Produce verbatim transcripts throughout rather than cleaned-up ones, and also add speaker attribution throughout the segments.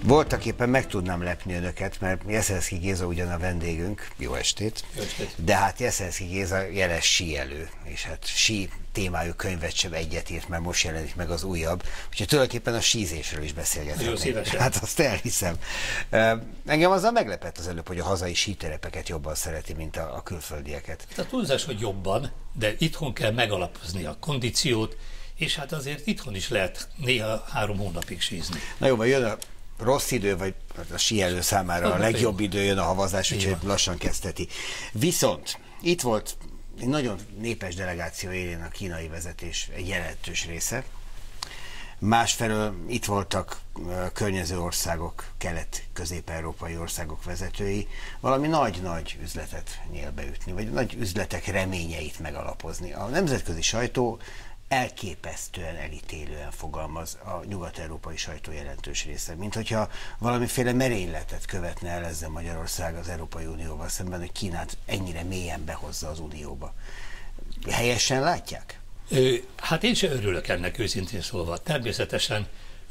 Speaker 1: Voltak éppen meg tudnám lepni önöket, mert Jeszenszky Géza ugyan a vendégünk, jó estét, jó estét. De hát Jeszenszky Géza jeles síelő, és hát sí témájú könyvet sem egyet írt, mert most jelenik meg az újabb, úgyhogy tulajdonképpen a sízésről is beszélgethetnénk. Hát azt elhiszem. Engem azzal meglepett az előbb, hogy a hazai síterepeket jobban szereti, mint a, a külföldieket.
Speaker 2: A túlzás, hogy jobban, de itthon kell megalapozni a kondíciót, és hát azért itthon is lehet néha három hónapig sízni.
Speaker 1: Na jó, vagy jön a rossz idő, vagy a síelő számára a legjobb idő, jön a havazás, úgyhogy lassan kezdheti. Viszont itt volt egy nagyon népes delegáció élén a kínai vezetés egy jelentős része. Másfelől itt voltak a környező országok, kelet-közép-európai országok vezetői, valami nagy-nagy üzletet nyélbeütni, vagy nagy üzletek reményeit megalapozni. A nemzetközi sajtó elképesztően elítélően fogalmaz a nyugat-európai sajtó jelentős része, mint hogyha valamiféle merényletet követne el ezzel Magyarország az Európai Unióval szemben, hogy Kínát ennyire mélyen behozza az Unióba. Helyesen látják?
Speaker 2: Hát én sem örülök ennek, őszintén szólva. Természetesen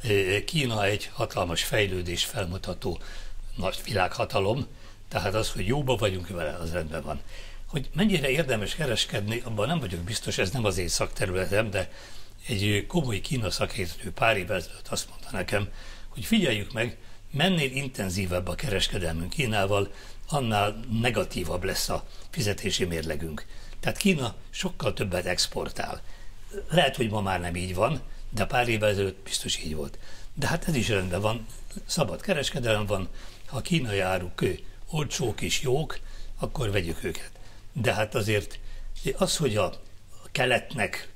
Speaker 2: Kína egy hatalmas fejlődés felmutató nagy világhatalom, tehát az, hogy jóba vagyunk vele, az rendben van. Hogy mennyire érdemes kereskedni, abban nem vagyok biztos, ez nem az én szakterületem, de egy komoly Kína szakértő pár évvel ezelőtt azt mondta nekem, hogy figyeljük meg, mennél intenzívebb a kereskedelmünk Kínával, annál negatívabb lesz a fizetési mérlegünk. Tehát Kína sokkal többet exportál. Lehet, hogy ma már nem így van, de pár évvel ezelőtt biztos így volt. De hát ez is rendben van, szabad kereskedelem van, ha a kínai áruk olcsók és jók, akkor vegyük őket. De hát azért az, hogy a keletnek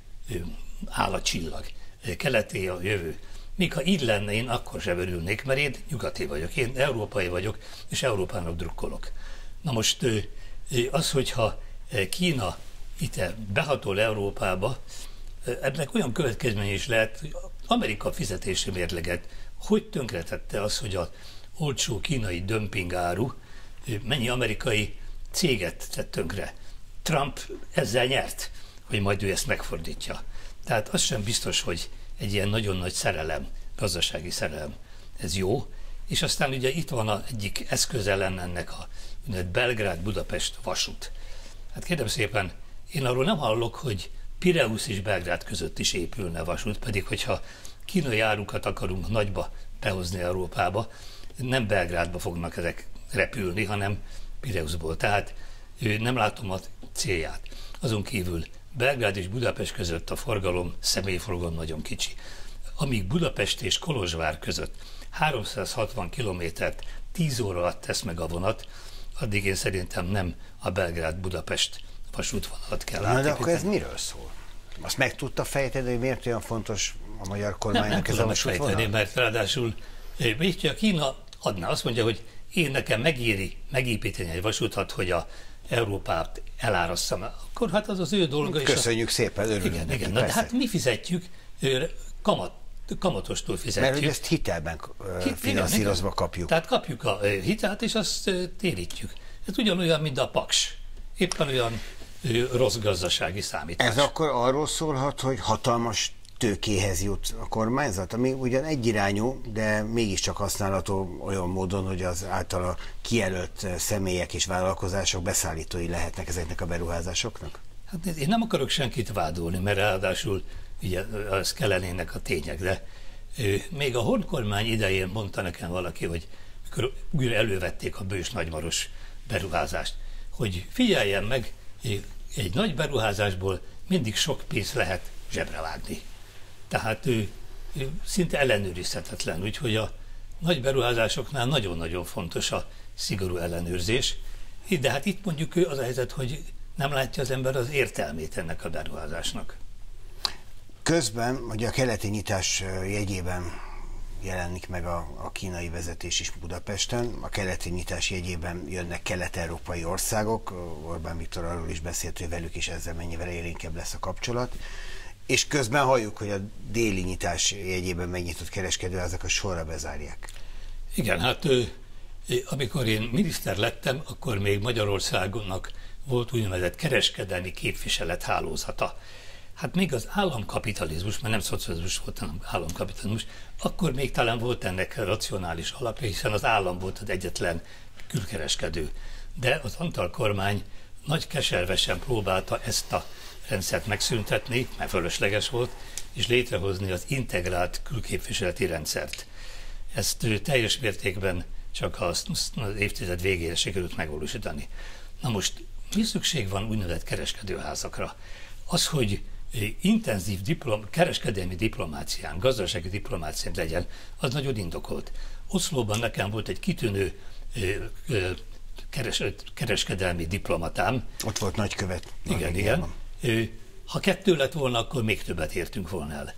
Speaker 2: áll a csillag, keleté a jövő, még ha így lenne, én akkor sem örülnék, mert én nyugati vagyok, én európai vagyok, és Európának drukkolok. Na most az, hogyha Kína itt behatol Európába, ennek olyan következménye is lehet, hogy Amerika fizetési mérleget hogy tönkretette az, hogy az olcsó kínai dömpingáru mennyi amerikai céget tett tönkre. Trump ezzel nyert, hogy majd ő ezt megfordítja. Tehát az sem biztos, hogy egy ilyen nagyon nagy szerelem, gazdasági szerelem, ez jó. És aztán ugye itt van az egyik eszköze lenne ennek a Belgrád-Budapest vasút. Hát kérem szépen, én arról nem hallok, hogy Pireusz és Belgrád között is épülne vasút, pedig hogyha kínai árukat akarunk nagyba behozni Európába, nem Belgrádba fognak ezek repülni, hanem Pireuszból. Tehát nem látom a célját. Azon kívül Belgrád és Budapest között a forgalom, személyforgalom nagyon kicsi. Amíg Budapest és Kolozsvár között háromszázhatvan kilométert tíz óra alatt tesz meg a vonat, addig én szerintem nem a Belgrád-Budapest vasútvonalat kell átépíteni.
Speaker 1: De akkor ez miről szól? Azt meg tudta fejteni, hogy miért olyan fontos a magyar kormánynak ez a vasútvonal?
Speaker 2: Mert ráadásul a Kína adná, azt mondja, hogy én nekem megéri megépíteni egy vasútat, hogy a Európát elárasszam, akkor hát az az ő dolga.
Speaker 1: Köszönjük
Speaker 2: és a...
Speaker 1: szépen, örülünk
Speaker 2: igen,
Speaker 1: neki,
Speaker 2: igen. De hát mi fizetjük, kamat, kamatostól fizetjük.
Speaker 1: Mert hogy ezt hitelben Hit, finanszírozva igen, kapjuk.
Speaker 2: Tehát kapjuk a hitelt, és azt térítjük. Ez ugyanolyan, mint a Paks. Éppen olyan rossz gazdasági számítás.
Speaker 1: Ez akkor arról szólhat, hogy hatalmas tőkéhez jut a kormányzat, ami ugyan egyirányú, de mégiscsak használható olyan módon, hogy az általa kijelölt személyek és vállalkozások beszállítói lehetnek ezeknek a beruházásoknak?
Speaker 2: Hát én nem akarok senkit vádolni, mert ráadásul ugye az kellenének a tények, de még a Horn kormány idején mondta nekem valaki, hogy mikor újra elővették a Bős Nagymaros beruházást, hogy figyeljen meg, egy nagy beruházásból mindig sok pénzt lehet zsebre vágni. Tehát ő, ő szinte ellenőrizhetetlen, úgyhogy a nagy beruházásoknál nagyon-nagyon fontos a szigorú ellenőrzés. De hát itt mondjuk az a helyzet, hogy nem látja az ember az értelmét ennek a beruházásnak.
Speaker 1: Közben, ugye a keleti nyitás jegyében jelenik meg a, a kínai vezetés is Budapesten, a keleti nyitás jegyében jönnek kelet-európai országok, Orbán Viktor arról is beszélt, hogy velük is ezzel mennyivel élénkebb lesz a kapcsolat. És közben halljuk, hogy a déli nyitás jegyében megnyitott kereskedőházak a sorra bezárják.
Speaker 2: Igen, hát amikor én miniszter lettem, akkor még Magyarországonnak volt úgynevezett kereskedelmi képviselet hálózata. Hát még az államkapitalizmus, mert nem szocializmus volt, hanem államkapitalizmus, akkor még talán volt ennek racionális alapja, hiszen az állam volt az egyetlen külkereskedő. De az Antal kormány nagy keservesen próbálta ezt a rendszert megszüntetni, mert fölösleges volt, és létrehozni az integrált külképviseleti rendszert. Ezt teljes mértékben csak az, az évtized végére sikerült megvalósítani. Na most mi szükség van úgynevezett kereskedőházakra? Az, hogy intenzív diplom, kereskedelmi diplomácián, gazdasági diplomácián legyen, az nagyon indokolt. Oszlóban nekem volt egy kitűnő keres, kereskedelmi diplomatám.
Speaker 1: Ott volt nagykövet.
Speaker 2: Igen, igen. Ha kettő lett volna, akkor még többet értünk volna el.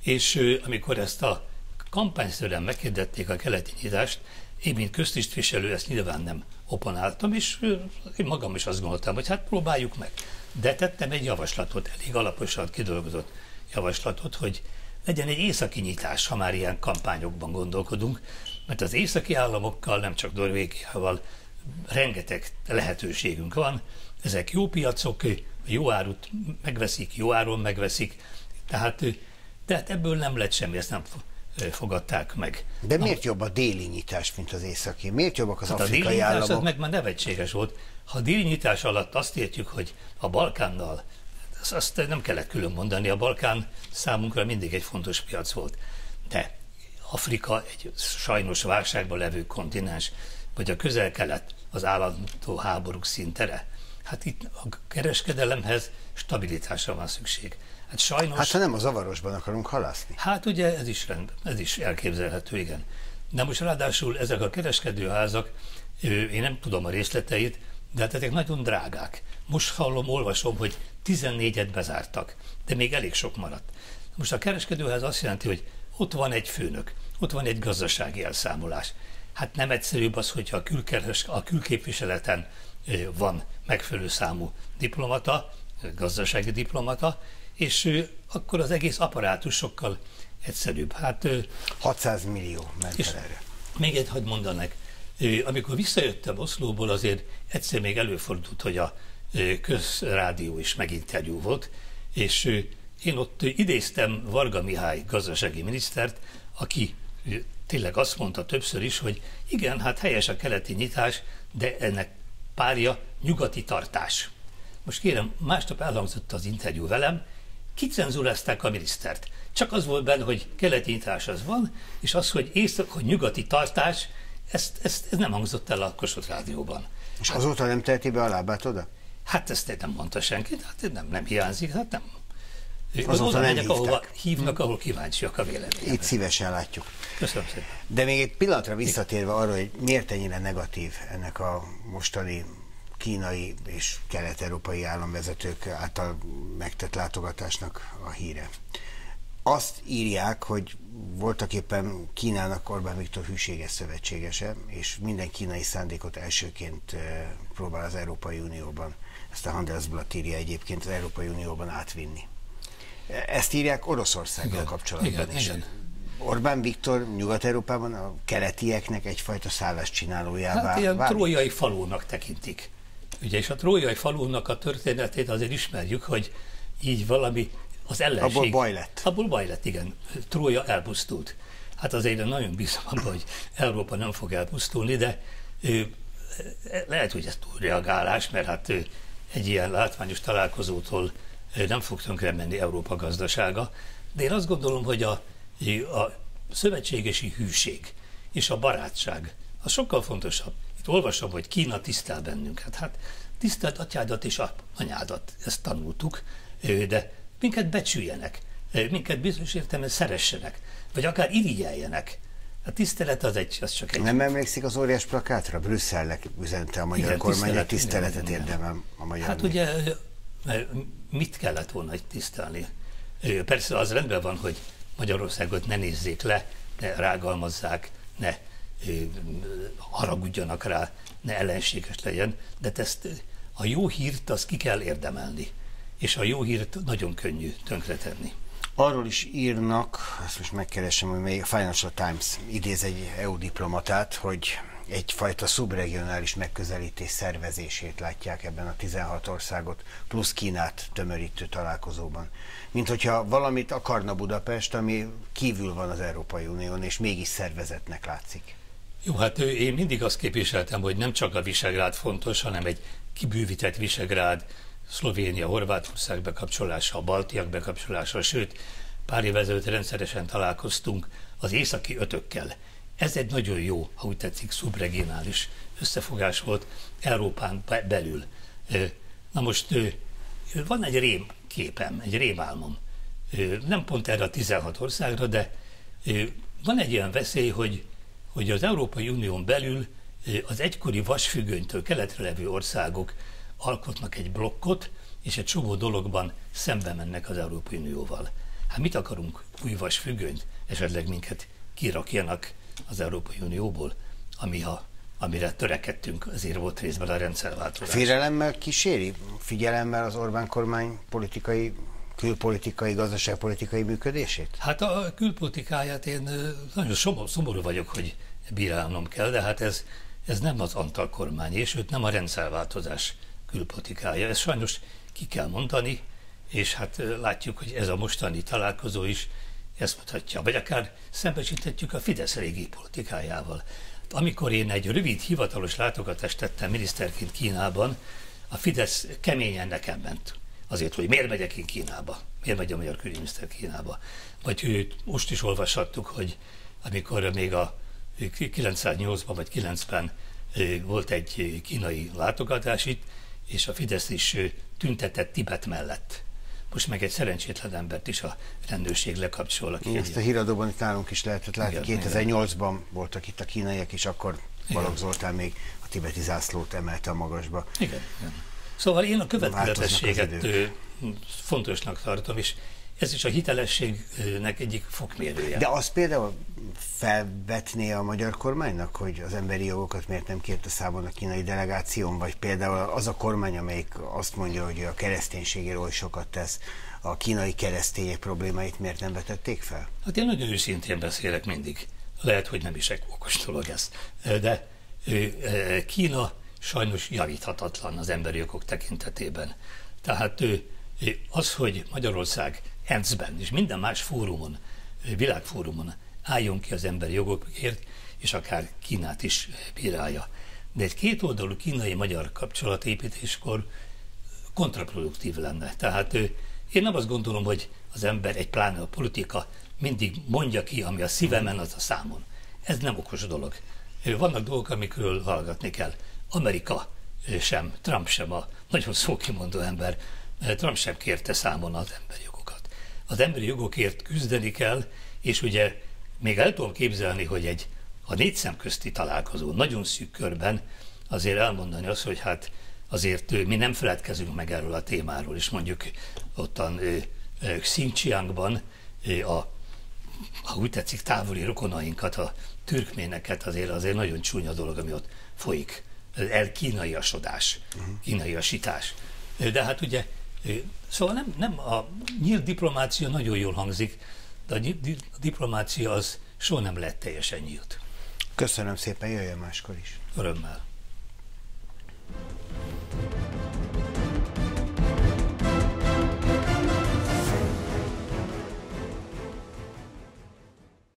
Speaker 2: És amikor ezt a kampányszerűen meghirdették a keleti nyitást, én, mint köztisztviselő, ezt nyilván nem oponáltam, és én magam is azt gondoltam, hogy hát próbáljuk meg. De tettem egy javaslatot, elég alaposan kidolgozott javaslatot, hogy legyen egy északi nyitás, ha már ilyen kampányokban gondolkodunk, mert az északi államokkal, nem csak Norvégiával rengeteg lehetőségünk van, ezek jó piacok, jó árut megveszik, jó áron megveszik, tehát, tehát ebből nem lett semmi, ezt nem fogadták meg.
Speaker 1: De miért jobb a déli nyitás, mint az északi? Miért jobbak az hát afrikai
Speaker 2: államok? A déli nyitás
Speaker 1: államok?
Speaker 2: az meg már nevetséges volt. Ha a déli nyitás alatt azt értjük, hogy a Balkánnal, azt nem kellett külön mondani, a Balkán számunkra mindig egy fontos piac volt. De Afrika egy sajnos válságban levő kontinens, vagy a Közel-Kelet az állandó háborúk színtere. Hát itt a kereskedelemhez stabilitásra van szükség. Hát sajnos...
Speaker 1: Hát ha nem a zavarosban akarunk halászni.
Speaker 2: Hát ugye ez is rendben, ez is elképzelhető, igen. De most ráadásul ezek a kereskedőházak, én nem tudom a részleteit, de hát ezek nagyon drágák. Most hallom, olvasom, hogy tizennégyet bezártak, de még elég sok maradt. Most a kereskedőház azt jelenti, hogy ott van egy főnök, ott van egy gazdasági elszámolás. Hát nem egyszerűbb az, hogyha a, külkeres, a külképviseleten van megfelelő számú diplomata, gazdasági diplomata, és akkor az egész apparátus sokkal egyszerűbb. Hát,
Speaker 1: hatszáz millió ment el erre.
Speaker 2: Még egy hadd mondanak. Amikor visszajöttem Oszlóból, azért egyszer még előfordult, hogy a közrádió is meginterjú volt, és én ott idéztem Varga Mihály gazdasági minisztert, aki tényleg azt mondta többször is, hogy igen, hát helyes a keleti nyitás, de ennek párja nyugati tartás. Most kérem, másnap elhangzott az interjú velem, kicenzúrázták a minisztert. Csak az volt benne, hogy keleti nyitás az van, és az, hogy észak, hogy nyugati tartás, ezt, ezt, ez nem hangzott el a Kossuth Rádióban.
Speaker 1: És hát, azóta nem teheti be a lábát oda?
Speaker 2: Hát ezt nem mondta senki, hát nem, nem hiányzik, hát nem.
Speaker 1: Azóta nem hívtak.
Speaker 2: Ahova hívnak, ahol kíváncsiak a véleményemre.
Speaker 1: Itt szívesen látjuk.
Speaker 2: Köszönöm szépen.
Speaker 1: De még egy pillanatra visszatérve arra, hogy miért ennyire negatív ennek a mostani kínai és kelet-európai államvezetők által megtett látogatásnak a híre. Azt írják, hogy voltak éppen Kínának Orbán Viktor hűséges szövetségese, és minden kínai szándékot elsőként próbál az Európai Unióban, ezt a Handelsblatt írja egyébként, az Európai Unióban átvinni. Ezt írják Oroszországgal igen, kapcsolatban
Speaker 2: igen,
Speaker 1: is.
Speaker 2: Igen.
Speaker 1: Orbán Viktor Nyugat-Európában a keletieknek egyfajta szálláscsinálójává
Speaker 2: hát ilyen
Speaker 1: válik?
Speaker 2: trójai falónak tekintik. Ugye, és a trójai falónak a történetét azért ismerjük, hogy így valami az ellenség...
Speaker 1: Abból baj lett.
Speaker 2: Abból baj lett, igen. Trója elpusztult. Hát azért nagyon bízom abban, hogy Európa nem fog elpusztulni, de ő, lehet, hogy ez túlreagálás, mert hát ő, egy ilyen látványos találkozótól nem fog tönkre menni Európa gazdasága, de én azt gondolom, hogy a, a szövetségesi hűség és a barátság az sokkal fontosabb. Itt olvasom, hogy Kína tisztel bennünket. Hát tisztelt atyádat és anyádat, ezt tanultuk, de minket becsüljenek, minket bizonyos értelemben szeressenek, vagy akár irigyeljenek. A tisztelet az, egy, az csak egy...
Speaker 1: Nem emlékszik az óriás plakátra? Brüsszelnek üzente a magyar igen, kormány, hogy tiszteletet igen, érdemel a magyar
Speaker 2: Hát nép. Ugye mit kellett volna egy tisztelni? Persze az rendben van, hogy Magyarországot ne nézzék le, ne rágalmazzák, ne haragudjanak rá, ne ellenséges legyen, de ezt, a jó hírt azt ki kell érdemelni, és a jó hírt nagyon könnyű tönkretenni.
Speaker 1: Arról is írnak, ezt most megkeresem, hogy még a Financial Times idéz egy é u diplomatát, hogy egyfajta szubregionális megközelítés szervezését látják ebben a tizenhat országot plusz Kínát tömörítő találkozóban. Mint hogyha valamit akarna Budapest, ami kívül van az Európai Unión, és mégis szervezetnek látszik.
Speaker 2: Jó, hát én mindig azt képviseltem, hogy nem csak a Visegrád fontos, hanem egy kibővített Visegrád, Szlovénia, Horvátország bekapcsolása, a baltiak bekapcsolása, sőt, pár évvel ezelőtt rendszeresen találkoztunk az északi ötökkel. Ez egy nagyon jó, ha úgy tetszik, szubregionális összefogás volt Európán belül. Na most van egy rémképem, egy rémálmom. Nem pont erre a tizenhat országra, de van egy olyan veszély, hogy, hogy az Európai Unión belül az egykori vasfüggönytől keletre levő országok alkotnak egy blokkot, és egy csomó dologban szembe mennek az Európai Unióval. Hát mit akarunk? Új vasfüggönyt? Esetleg minket kirakjanak az Európai Unióból, ami a, amire törekedtünk, azért volt részben a rendszerváltozás.
Speaker 1: Félelemmel kíséri, figyelemmel az Orbán kormány politikai, külpolitikai, gazdaságpolitikai működését?
Speaker 2: Hát a külpolitikáját én nagyon szomorú vagyok, hogy bírálnom kell, de hát ez, ez nem az Antal kormány, és őt nem a rendszerváltozás külpolitikája. Ezt sajnos ki kell mondani, és hát látjuk, hogy ez a mostani találkozó is ezt mutatja. Vagy akár szembesíthetjük a Fidesz régi politikájával. Amikor én egy rövid hivatalos látogatást tettem miniszterként Kínában, a Fidesz keményen nekem ment. Azért, hogy miért megyek én Kínába? Miért megy a magyar külügyminiszter Kínába? Vagy most is olvashattuk, hogy amikor még a kilencvennyolcban vagy kilencben volt egy kínai látogatás itt, és a Fidesz is tüntetett Tibet mellett. Most meg egy szerencsétlen embert is a rendőrség lekapcsol. Aki
Speaker 1: ezt a híradóban itt nálunk is lehetett látni. kétezer-nyolcban voltak itt a kínaiak, és akkor Balogh Zoltán még a tibeti zászlót emelte a magasba.
Speaker 2: Igen, igen. Szóval én a következetességet fontosnak tartom, és ez is a hitelességnek egyik fokmérője.
Speaker 1: De azt például felvetné a magyar kormánynak, hogy az emberi jogokat miért nem kérte számon a kínai delegáción, vagy például az a kormány, amelyik azt mondja, hogy a kereszténységéről oly sokat tesz, a kínai keresztények problémáit miért nem vetették fel?
Speaker 2: Hát én nagyon őszintén beszélek mindig. Lehet, hogy nem is egy okos dolog ez. De Kína sajnos javíthatatlan az emberi jogok tekintetében. Tehát az, hogy Magyarország é en cé-ben és minden más fórumon, világfórumon álljon ki az emberi jogokért, és akár Kínát is bírálja. De egy kétoldalú kínai-magyar kapcsolatépítéskor kontraproduktív lenne. Tehát én nem azt gondolom, hogy az ember, egy pláne a politika mindig mondja ki, ami a szívemen, az a számon. Ez nem okos dolog. Vannak dolgok, amikről hallgatni kell. Amerika sem, Trump sem a nagyon szókimondó ember, Trump sem kérte számon az emberi jogokat. Az emberi jogokért küzdeni kell, és ugye még el tudom képzelni, hogy egy a négy szem közti találkozó nagyon szűk körben azért elmondani azt, hogy hát azért mi nem feledkezünk meg erről a témáról, és mondjuk ottan Xinjiangban a, ha úgy tetszik, távoli rokonainkat, a türkméneket azért azért nagyon csúnya dolog, ami ott folyik. El kínaiasodás, kínaiasítás. De hát ugye, szóval nem, nem a nyílt diplomácia nagyon jól hangzik, de a diplomácia az soha nem lett teljesen nyílt.
Speaker 1: Köszönöm szépen, jöjjön máskor is.
Speaker 2: Örömmel.